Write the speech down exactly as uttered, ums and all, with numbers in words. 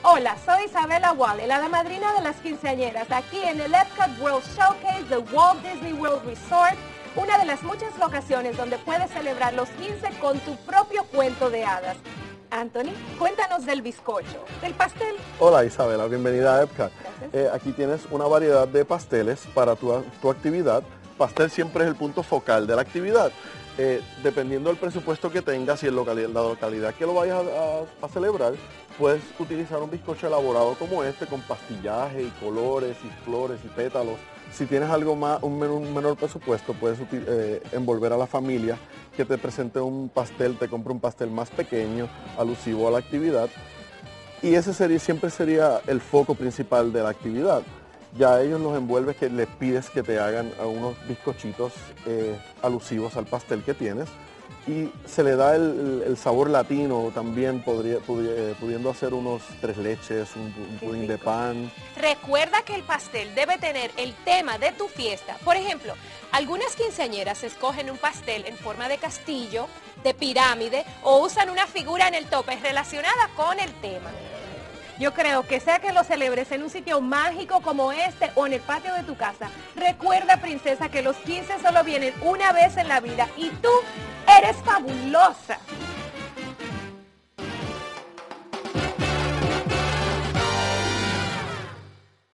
Hola, soy Isabela Wally, la madrina de las quinceañeras, aquí en el Epcot World Showcase de Walt Disney World Resort, una de las muchas locaciones donde puedes celebrar los quince con tu propio cuento de hadas. Anthony, cuéntanos del bizcocho, del pastel. Hola Isabela, bienvenida a Epcot. Eh, aquí tienes una variedad de pasteles para tu, tu actividad. Pastel siempre es el punto focal de la actividad. Eh, dependiendo del presupuesto que tengas y el localidad, la localidad que lo vayas a, a, a celebrar, puedes utilizar un bizcocho elaborado como este con pastillaje y colores y flores y pétalos. Si tienes algo más, un, menor, un menor presupuesto, puedes eh, envolver a la familia que te presente un pastel, te compre un pastel más pequeño, alusivo a la actividad. Y ese sería, siempre sería el foco principal de la actividad. Ya a ellos los envuelves, que les pides que te hagan unos bizcochitos eh, alusivos al pastel que tienes. Y se le da el, el sabor latino también, podría, pudi- pudiendo hacer unos tres leches, un, un pudín de pan. Recuerda que el pastel debe tener el tema de tu fiesta. Por ejemplo, algunas quinceañeras escogen un pastel en forma de castillo, de pirámide o usan una figura en el tope relacionada con el tema. Yo creo que sea que lo celebres en un sitio mágico como este o en el patio de tu casa, recuerda, princesa, que los quince solo vienen una vez en la vida y tú eres fabulosa.